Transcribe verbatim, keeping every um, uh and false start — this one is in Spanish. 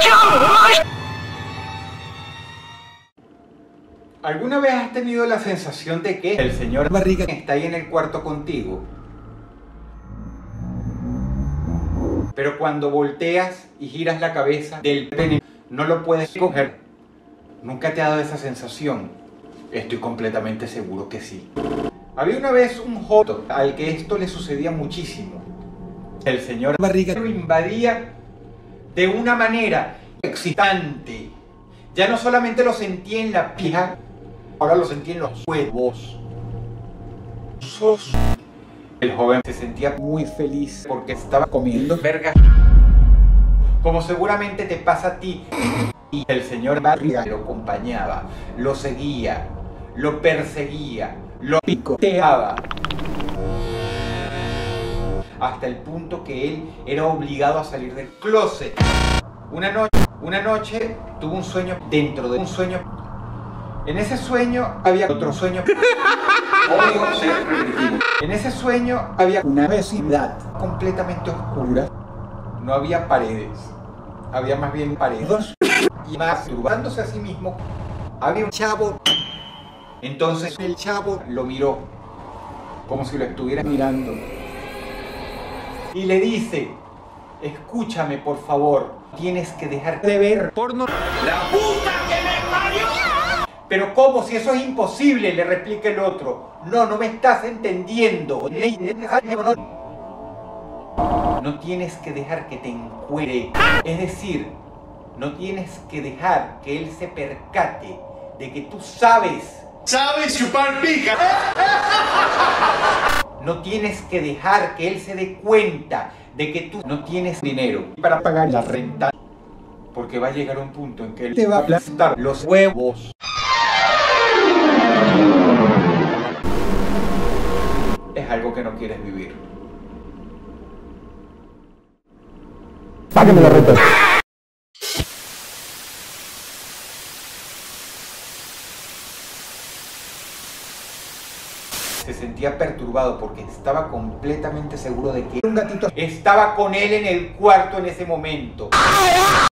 ¿Alguna vez has tenido la sensación de que el señor Barriga está ahí en el cuarto contigo? Pero cuando volteas y giras la cabeza del pene, no lo puedes coger. ¿Nunca te ha dado esa sensación? Estoy completamente seguro que sí. Había una vez un joven al que esto le sucedía muchísimo. El señor Barriga lo invadía de una manera excitante. Ya no solamente lo sentía en la pija, ahora lo sentía en los huevos. El joven se sentía muy feliz porque estaba comiendo verga, como seguramente te pasa a ti. Y el señor Barriga lo acompañaba, lo seguía, lo perseguía, lo picoteaba, hasta el punto que él era obligado a salir del closet. Una noche, una noche tuvo un sueño dentro de un sueño. En ese sueño había otro sueño. En ese sueño había una vecindad completamente oscura. No había paredes, había más bien paredes. Y más, turbándose a sí mismo, había un chavo. Entonces el chavo lo miró, como si lo estuviera mirando. Y le dice: escúchame por favor, tienes que dejar de ver porno. ¡La puta que me parió! Pero ¿cómo? Si eso es imposible, le replica el otro. No, no me estás entendiendo. No tienes que dejar que te encuere. Es decir, no tienes que dejar que él se percate de que tú sabes. ¿Sabes chupar pija? No tienes que dejar que él se dé cuenta de que tú no tienes dinero para pagar la renta. Porque va a llegar un punto en que él te va a aplastar los huevos. Es algo que no quieres vivir. Págame la renta. Se sentía perturbado porque estaba completamente seguro de que un gatito estaba con él en el cuarto en ese momento.